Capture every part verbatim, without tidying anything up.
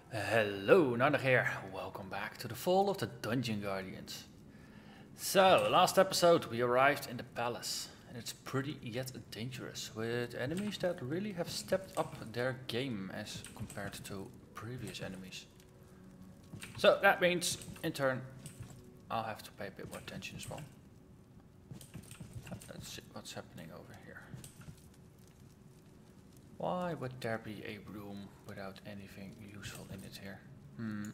Hello, Narnach here. Welcome back to the Fall of the Dungeon Guardians. So, last episode we arrived in the palace, and it's pretty yet dangerous, with enemies that really have stepped up their game as compared to previous enemies. So that means, in turn, I'll have to pay a bit more attention as well. Let's see what's happening over here. Why would there be a room without anything useful in it here? Hmm.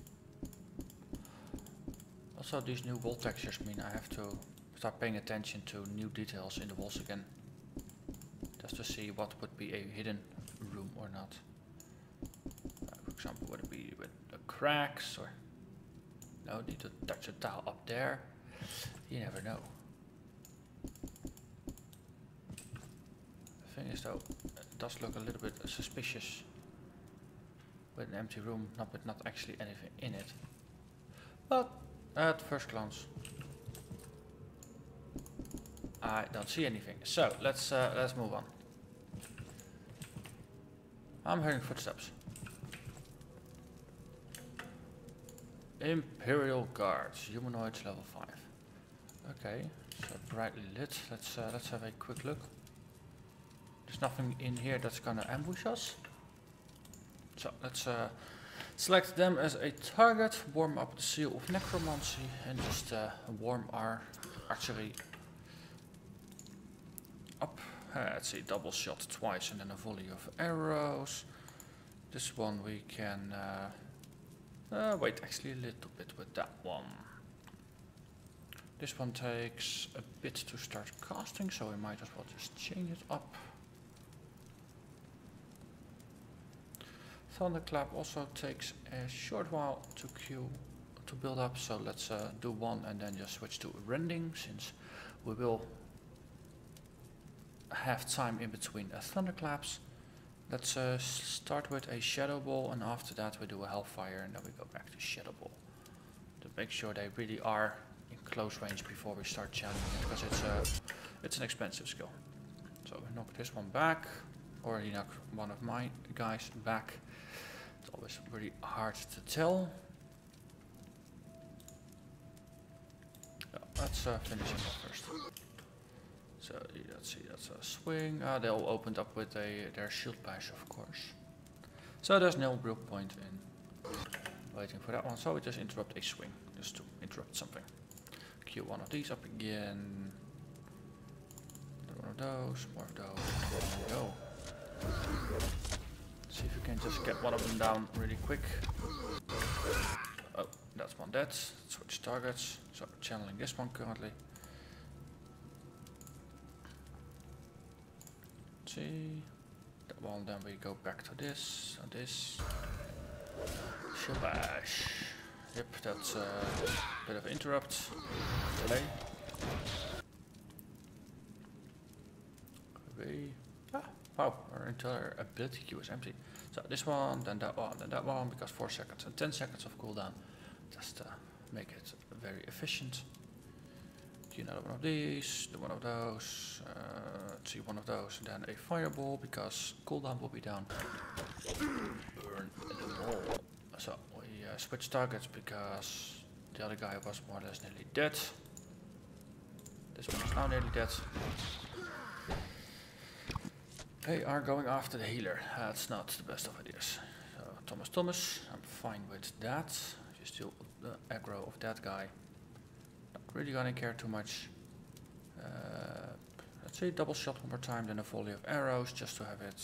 Also, these new wall textures mean I have to start paying attention to new details in the walls again. Just to see what would be a hidden room or not. Uh, for example, would it be with the cracks or... No, need to touch a tile up there. You never know. The thing is though, it does look a little bit suspicious with an empty room, not with not actually anything in it. But at first glance, I don't see anything. So let's uh, let's move on. I'm hearing footsteps. Imperial Guards, humanoids level five. Okay, so brightly lit. Let's uh, let's have a quick look. There's nothing in here that's gonna ambush us. So let's uh, select them as a target, warm up the seal of necromancy, and just uh, warm our archery up. Uh, let's see, double shot twice and then a volley of arrows. This one we can uh, uh, wait actually a little bit with that one. This one takes a bit to start casting, so we might as well just change it up. Thunderclap also takes a short while to queue to build up, so let's uh, do one and then just switch to rending, since we will have time in between uh, thunderclaps. Let's uh, start with a shadow ball, and after that we do a hellfire, and then we go back to shadow ball to make sure they really are in close range before we start channeling it, because it's uh, it's an expensive skill. So we knock this one back, or you knock one of my guys back. It's always really hard to tell. Yeah, let's uh, finish him off first. So let's see, that's a swing. Uh, they all opened up with a their shield bash, of course. So there's no real point in waiting for that one. So we just interrupt a swing, just to interrupt something. Queue one of these up again. One of those, more of those. There we go. See if we can just get one of them down really quick. Oh, that's one dead. Switch targets. So channeling this one currently. See that one, then we go back to this. So this. Shabash. Yep, that's a bit of interrupt. Delay. We ah, wow, our entire ability queue is empty. So this one, then that one, then that one, because four seconds and ten seconds of cooldown. Just uh, make it very efficient. Do another one of these, do one of those, uh, let's see, one of those, and then a fireball, because cooldown will be down. Burn the wall. So we uh, switch targets because the other guy was more or less nearly dead. This one is now nearly dead. They are going after the healer. That's not the best of ideas. So Thomas Thomas, I'm fine with that. Just steal the aggro of that guy. Not really gonna care too much. Uh, let's say double shot one more time, then a volley of arrows, just to have it.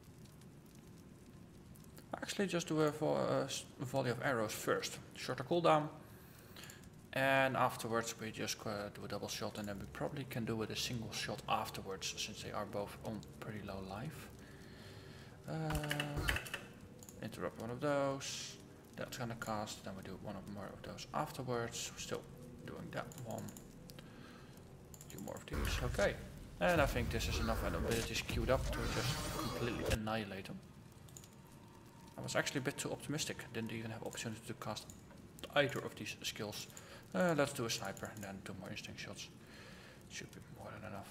Actually, just do a, vo uh, a volley of arrows first. Shorter cooldown. And afterwards we just uh, do a double shot, and then we probably can do it a single shot afterwards, since they are both on pretty low life. Uh, interrupt one of those. That's gonna cast. Then we do one of more of those afterwards. Still doing that one. Do more of these. Okay. And I think this is enough abilities queued up to just completely annihilate them. I was actually a bit too optimistic. Didn't even have opportunity to cast either of these skills. Uh, let's do a sniper and then two more instinct shots. Should be more than enough.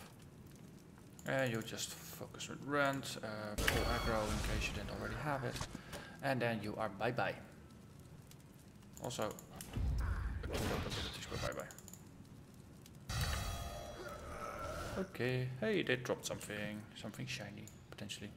And you just focus with rend, uh, pull aggro in case you didn't already have it. And then you are bye bye. Also, abilities go bye bye. Okay, hey, they dropped something, something shiny, potentially.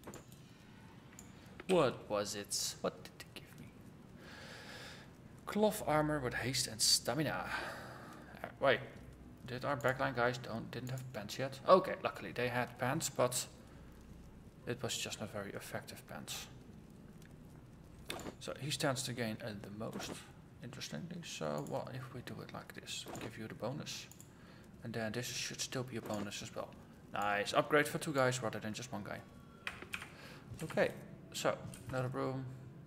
What was it? What did they give me? Cloth armor with haste and stamina. Uh, wait, did our backline guys don't didn't have pants yet? Okay, luckily they had pants, but it was just not very effective pants. So he stands to gain uh, the most, interestingly. So, well, if we do it like this, we give you the bonus. And then this should still be a bonus as well. Nice, upgrade for two guys rather than just one guy. Okay, so, another room.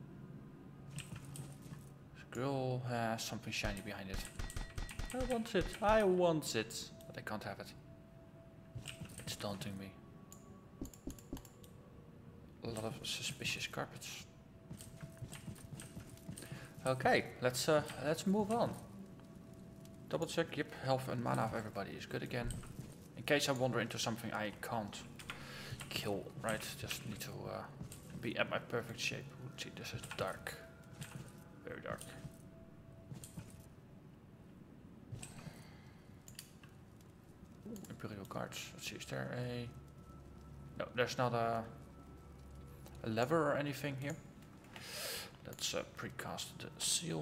This grill has something shiny behind it. I want it, I want it, but I can't have it. It's daunting me. A lot of suspicious carpets. Okay, let's uh, let's move on. Double check, yep, health and mana of everybody is good again. In case I wander into something I can't kill, right? Just need to uh, be at my perfect shape. Let's see, this is dark. Very dark. Ooh, Imperial guards. Let's see, is there a... No, there's not a, a lever or anything here. Let's uh, precast the seal.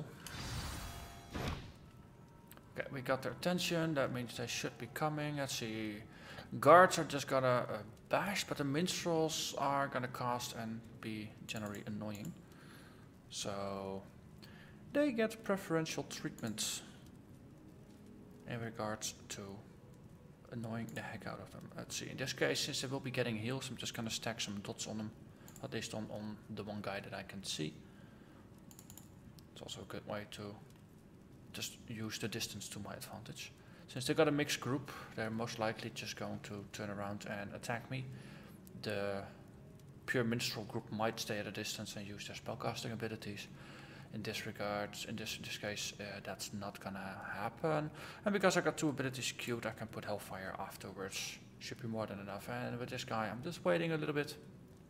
Okay, we got their attention. That means they should be coming. Let's see. Guards are just gonna uh, bash, but the minstrels are gonna cast and be generally annoying. So they get preferential treatment in regards to annoying the heck out of them. Let's see. In this case, since they will be getting heals, I'm just gonna stack some dots on them, at least on on the one guy that I can see. It's also a good way to just use the distance to my advantage. Since they got a mixed group, they're most likely just going to turn around and attack me. The pure minstrel group might stay at a distance and use their spellcasting abilities. In this regard, in this, in this case, uh, that's not gonna happen. And because I got two abilities queued, I can put Hellfire afterwards. Should be more than enough. And with this guy, I'm just waiting a little bit.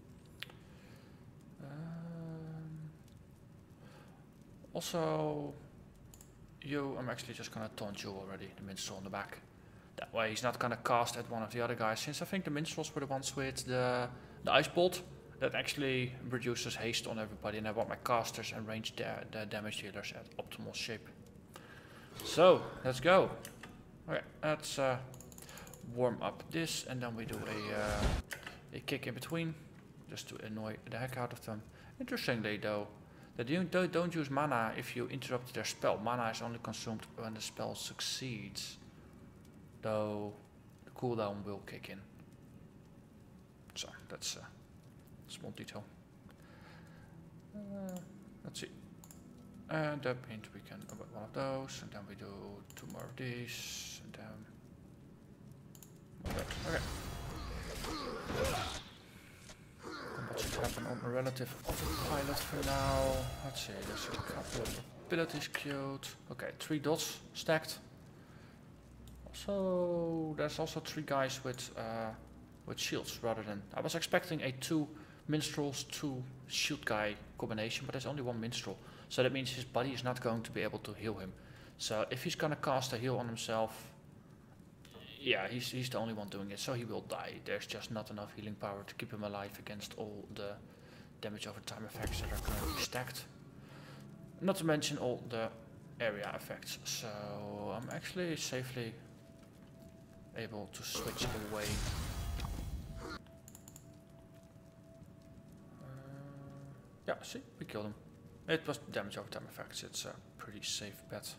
Also, you, I'm actually just gonna taunt you already, the minstrel on the back. That way he's not gonna cast at one of the other guys, since I think the minstrels were the ones with the, the ice bolt that actually reduces haste on everybody, and I want my casters and range da the damage dealers at optimal shape. So, let's go. Okay, let's uh, warm up this, and then we do a, uh, a kick in between, just to annoy the heck out of them. Interestingly though, They don't, don't use mana if you interrupt their spell. Mana is only consumed when the spell succeeds, though the cooldown will kick in. So that's a small detail. Uh, let's see. And that means we can avoid one of those, and then we do two more of these, and then one of that. Okay. What should happen on a relative autopilot for now? Let's see, there's a couple of abilities queued. Okay, three dots stacked. Also, there's also three guys with uh, with shields rather than... I was expecting a two minstrels, two shield guy combination, but there's only one minstrel. So that means his buddy is not going to be able to heal him. So if he's gonna cast a heal on himself, yeah, he's, he's the only one doing it, so he will die. There's just not enough healing power to keep him alive against all the damage over time effects that are currently stacked. Not to mention all the area effects. So I'm actually safely able to switch away. Uh, yeah, see, we killed him. It was damage over time effects, it's a pretty safe bet.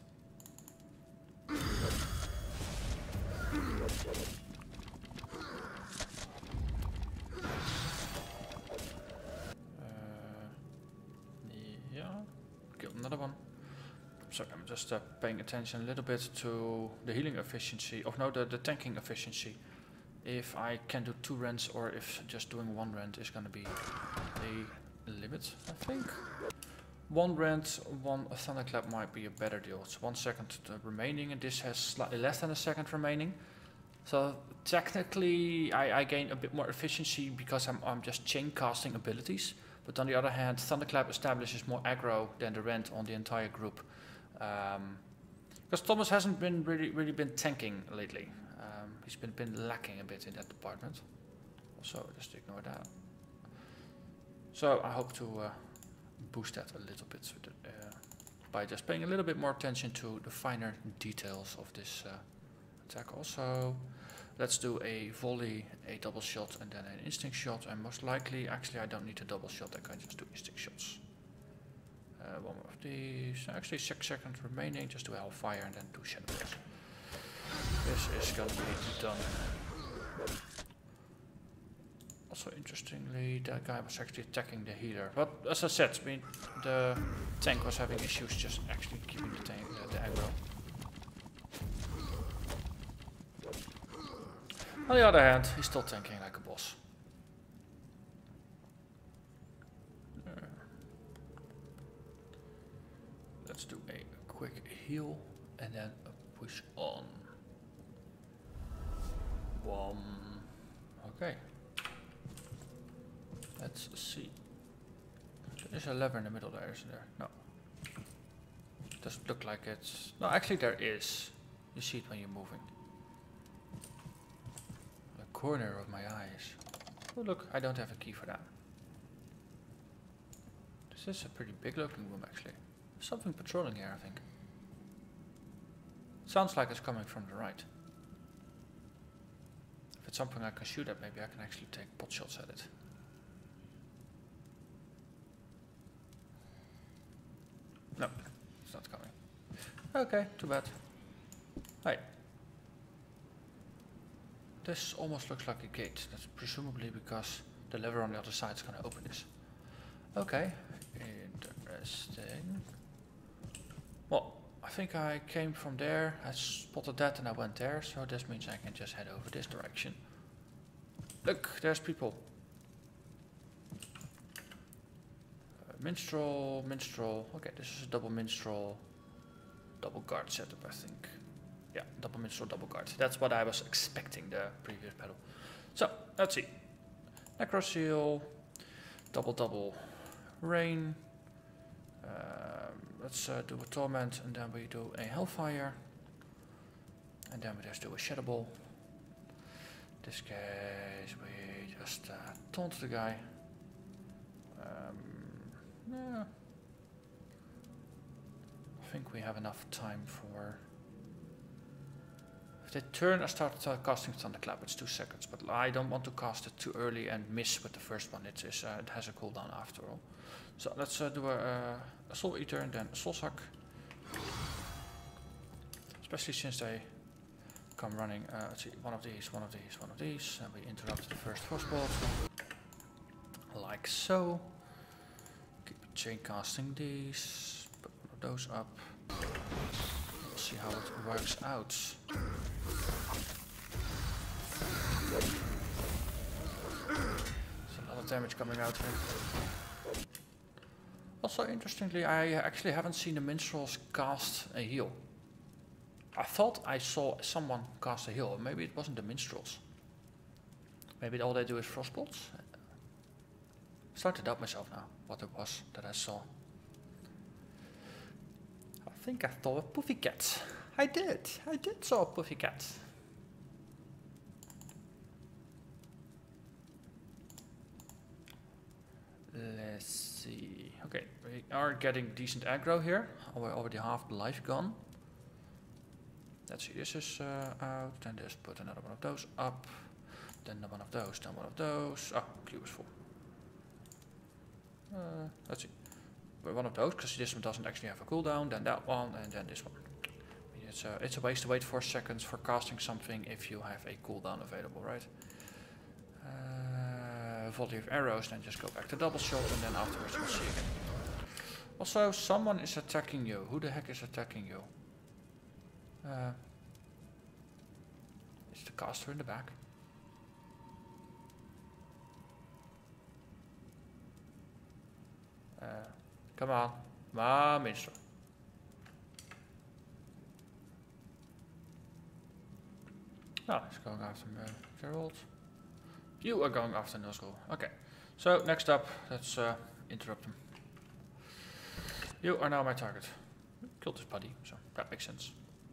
Uh, yeah, killed another one. Sorry, I'm just uh, paying attention a little bit to the healing efficiency, or no, the, the tanking efficiency. If I can do two rends, or if just doing one rend is going to be a limit, I think. One rend, one thunderclap might be a better deal. It's one second remaining, and this has slightly less than a second remaining. So technically, I, I gain a bit more efficiency because I'm, I'm just chain casting abilities. But on the other hand, Thunderclap establishes more aggro than the Rend on the entire group. Um, because Thomas hasn't been really, really been tanking lately. Um, he's been, been lacking a bit in that department. So just ignore that. So I hope to uh, boost that a little bit with the, uh, by just paying a little bit more attention to the finer details of this uh, attack. Also, let's do a volley, a double shot, and then an instinct shot. And most likely, actually, I don't need a double shot. I can just do instinct shots. Uh, one more of these. Actually, six seconds remaining. Just do a hellfire and then two shadow balls. This is gonna be done. Also, interestingly, that guy was actually attacking the healer. But as I said, I mean, the tank was having issues just actually keeping the tank, uh, the aggro. On the other hand, he's still tanking like a boss. Uh, let's do a quick heal and then a push on. One. Okay. Let's see. There's a lever in the middle there, isn't there? No. Doesn't look like it's... No, actually there is. You see it when you're moving. The corner of my eyes. Oh look, I don't have a key for that. This is a pretty big looking room actually. There's something patrolling here, I think. Sounds like it's coming from the right. If it's something I can shoot at, maybe I can actually take pot shots at it. No, it's not coming. Okay, too bad. Hey. This almost looks like a gate. That's presumably because the lever on the other side is going to open this. Okay, interesting. Well, I think I came from there, I spotted that and I went there, so this means I can just head over this direction. Look, there's people. Minstrel, minstrel. Okay, this is a double minstrel, double guard setup, I think. Yeah, double minstrel, double guard. That's what I was expecting the previous battle. So, let's see. Necroseal, double double rain. Um, let's uh, do a torment, and then we do a hellfire. And then we just do a shadow ball. In this case, we just uh, taunt the guy. Um, Yeah. I think we have enough time for... If they turn, I start uh, casting Thunderclap. It's two seconds, but I don't want to cast it too early and miss with the first one. It is. Uh, it has a cooldown after all. So let's uh, do a, uh, a Soul Eater and then a Soul Suck. Especially since they come running. Uh, let's see, one of these, one of these, one of these, and we interrupt the first frostbolt, like so. Chain casting these, put one of those up. We'll see how it works out. There's a lot of damage coming out here. Also, interestingly, I actually haven't seen the minstrels cast a heal. I thought I saw someone cast a heal. Maybe it wasn't the minstrels. Maybe all they do is frostbolts. I'm starting to doubt myself now, what it was that I saw. I think I saw a puffy cat. I did. I did saw a puffy cat. Let's see. Okay, we are getting decent aggro here. We're already half the life gone. Let's see, this is uh, out. Then just put another one of those up. Then one of those, then one of those. Ah, Q is full. Uh, let's see. But one of those, because this one doesn't actually have a cooldown, then that one, and then this one. It's a, it's a waste to wait four seconds for casting something if you have a cooldown available, right? Uh, volley of arrows, then just go back to double shot, and then afterwards we'll see again. Also, someone is attacking you. Who the heck is attacking you? Uh, it's the caster in the back. Uh, come on, come on, minstrel. No, he's going after uh, Gerald. You are going after Nuzgul. Okay, so next up, let's uh, interrupt them. You are now my target. Killed his buddy, so that makes sense.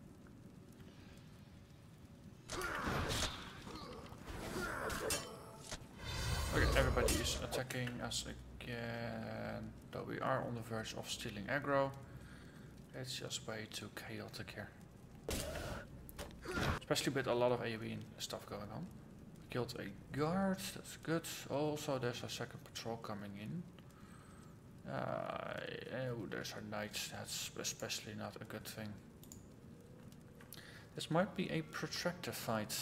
Okay, everybody is attacking us again. Though we are on the verge of stealing aggro. It's just way too chaotic here. Especially with a lot of AoE stuff going on. We killed a guard, that's good. Also there's a second patrol coming in. Uh, oh, there's a knight, that's especially not a good thing. This might be a protracted fight.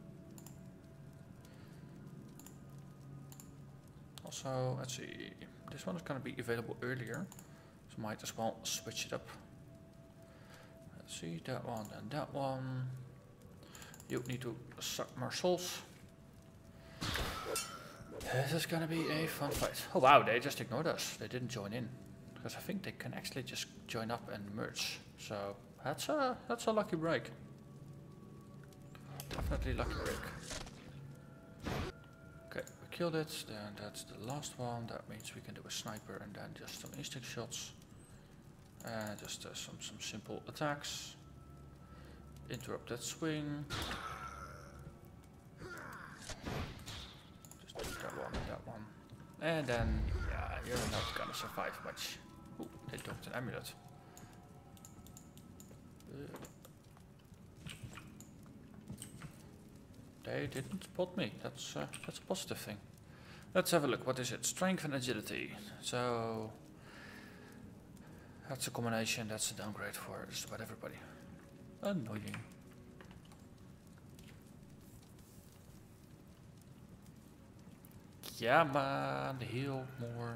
Also, let's see, this one is going to be available earlier, so might as well switch it up. Let's see, that one and that one. You need to suck more souls. This is going to be a fun fight. Oh wow, they just ignored us. They didn't join in. Because I think they can actually just join up and merge. So that's a, that's a lucky break. Definitely lucky break. Okay, we killed it. Then that's the last one. That means we can do a sniper and then just some instinct shots. And just uh, some, some simple attacks. Interrupt that swing. Just do that one and that one. And then, yeah, you're not gonna survive much. Ooh, they took an amulet. Uh, they didn't spot me. That's uh, that's a positive thing. Let's have a look. What is it? Strength and agility. So that's a combination. That's a downgrade for just about everybody. Annoying. Yeah, man, heal more.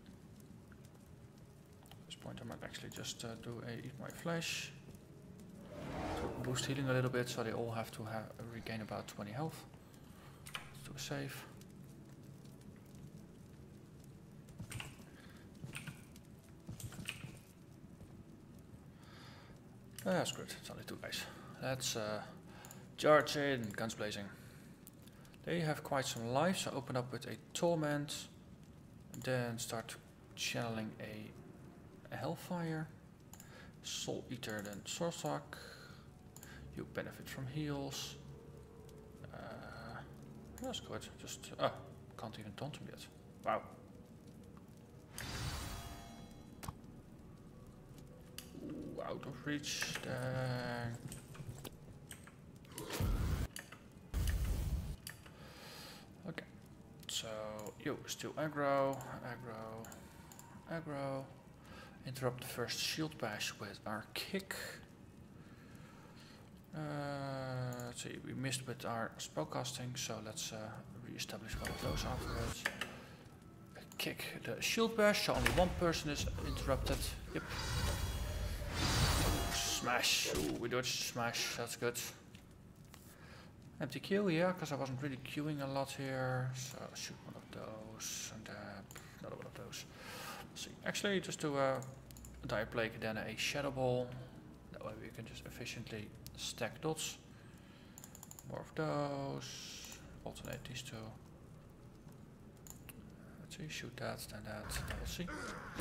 At this point, I might actually just uh, do a eat my flesh to boost healing a little bit, so they all have to have uh, regain about twenty health. Let's do a save. That's good. It's only two guys. Let's uh, charge in, guns blazing. They have quite some life, so open up with a torment, then start channeling a, a hellfire, soul eater, then sorsak. You benefit from heals. Uh, that's good. Just ah, can't even taunt him yet. Wow. Ooh, out of reach. Dang. Okay, so you still aggro, aggro, aggro. Interrupt the first shield bash with our kick. Uh, let's see, we missed with our spellcasting, so let's uh, re-establish one of those afterwards. Kick the shield bash, so only one person is interrupted. Yep. Ooh, smash. Ooh, we dodged smash. That's good. Empty queue, yeah, because I wasn't really queuing a lot here. So shoot one of those and uh, another one of those. Let's see. Actually, just do a dire plague, then a shadow ball. That way we can just efficiently stack dots. More of those. Alternate these two. Let's see. Shoot that, then that. Then we'll see.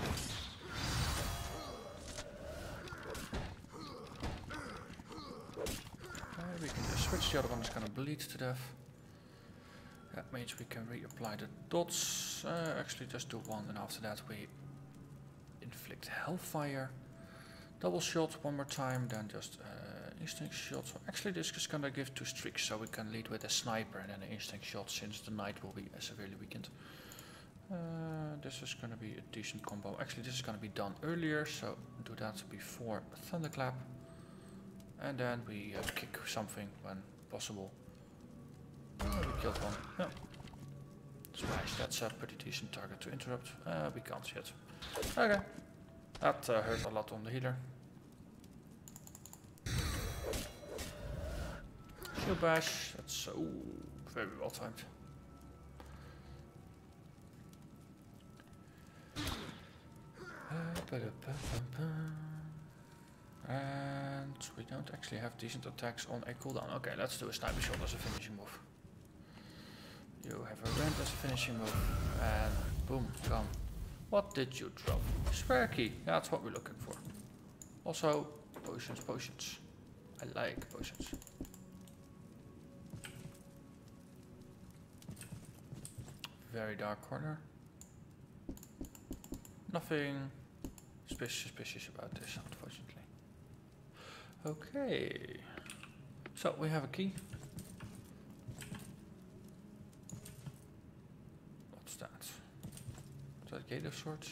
We can just switch, the other one is gonna bleed to death. That means we can reapply the dots. Uh, actually just do one, and after that we inflict hellfire. Double shot one more time, then just uh, instinct shot. So actually this is gonna give two streaks, so we can lead with a sniper and then an instinct shot, since the knight will be severely weakened. Uh, this is gonna be a decent combo. Actually this is gonna be done earlier, so do that before Thunderclap. And then we uh, kick something when possible. Oh, we killed one. Yeah. Smash, that's a pretty decent target to interrupt. Uh, we can't yet. Okay. That uh, hurt a lot on the healer. Shield bash, that's so very well timed. And we don't actually have decent attacks on a cooldown. Okay, let's do a sniper shot as a finishing move. You have a rend as a finishing move. And boom, gone. What did you drop? Spare key. That's what we're looking for. Also, potions, potions. I like potions. Very dark corner. Nothing suspicious about this, unfortunately. Okay. So, we have a key. What's that? Is that a gate of sorts?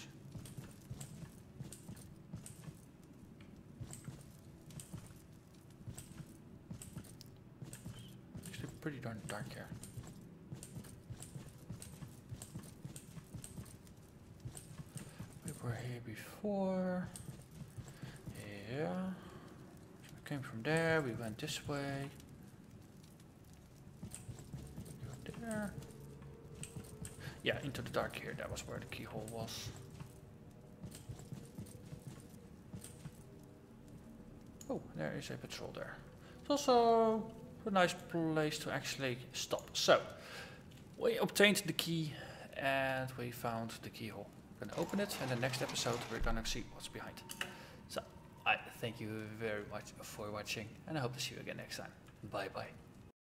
Actually pretty darn dark here. We were here before. Yeah. We came from there, we went this way. Go there. Yeah, into the dark here, that was where the keyhole was. Oh, there is a patrol there. It's also a nice place to actually stop. So, we obtained the key and we found the keyhole. We're gonna open it, and in the next episode we're gonna see what's behind. So, I thank you very much for watching, and I hope to see you again next time. Bye bye.